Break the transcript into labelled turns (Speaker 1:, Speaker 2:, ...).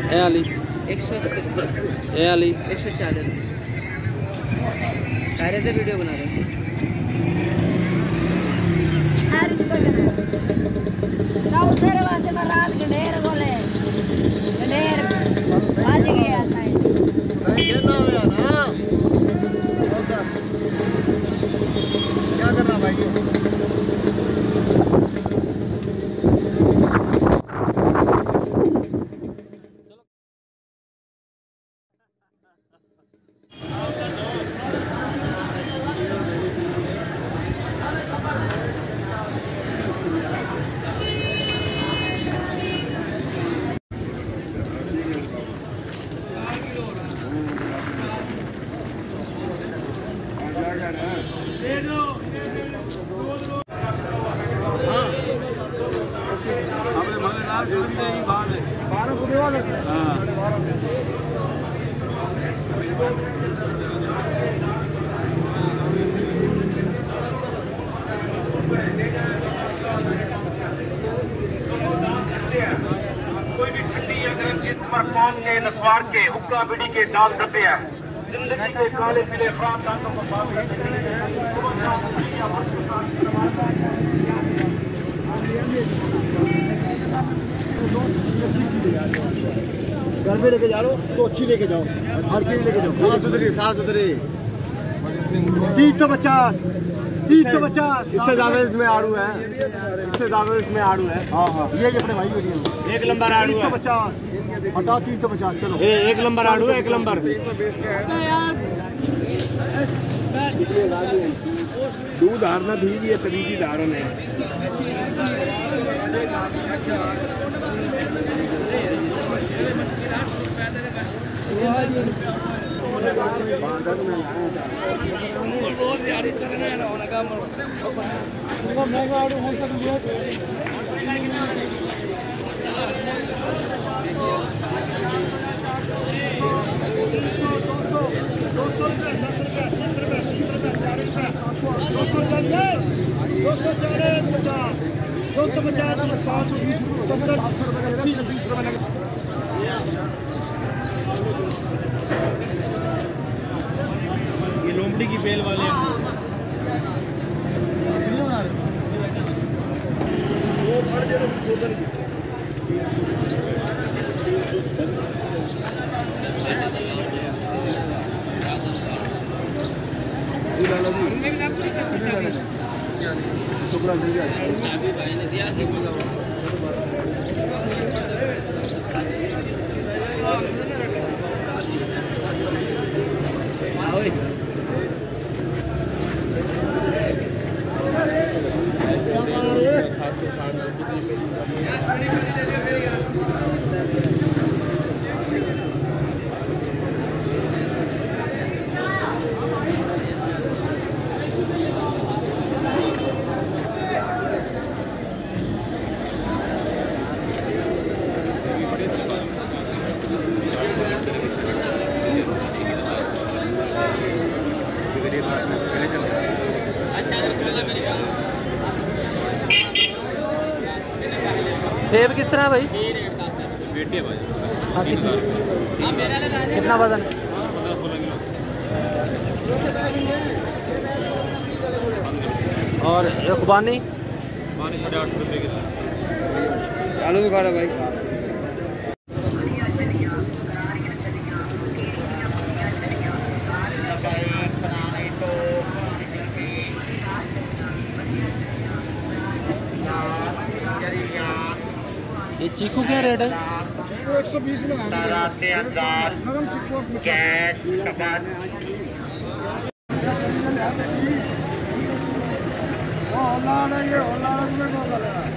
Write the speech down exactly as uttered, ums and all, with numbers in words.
Speaker 1: ए वाली
Speaker 2: एक सौ अस्सी रुपये।
Speaker 1: ए वाली
Speaker 2: एक सौ चालीस रुपये। पहले से वीडियो बना रहे हैं। गंडेर बोले गंडेर आज गया था
Speaker 3: क्या करना भाई?
Speaker 4: कोई भी ठंडी या गर्म चीज स्मार्टफोन के नस्वार के हुक्का बीड़ी के दाल डब्बे है जिंदगी के काले पीले ख्वाब दांतों को बात
Speaker 3: घर में लेके जा लो तो अच्छी लेके जाओ, हल्की लेके जाओ, साफ सुथरी साफ सुथरी। तीस सौ पचास तीस सौ पचास इससे ज्यादा इसमें आड़ू है, इससे ज्यादा इसमें आड़ू है। हाँ हाँ ये अपने भाई वीडियो एक नंबर आड़ू है। पचास हटाओ तीन सौ पचास चलो ए, एक नंबर आड़ू है, एक नंबर। दूध हारना थी ये तरीकी धारण है। महंगा आड़ू हो सकती ये लोमड़ी की बेल वाले वो फड़ दे तो सोचन की टुकड़ा दे दिया चाबी भाई ने दिया कि
Speaker 1: सेब किस तरह है भाई?
Speaker 5: बेटी है भाई।
Speaker 1: हाँ कितना कितना वजन? और खुबानी
Speaker 5: साढ़े आठ सौ रुपये की
Speaker 3: आलू भी खा रहा भाई।
Speaker 1: ये चीकू क्या रेट है?
Speaker 3: एक सौ बीस में नरम चिक्को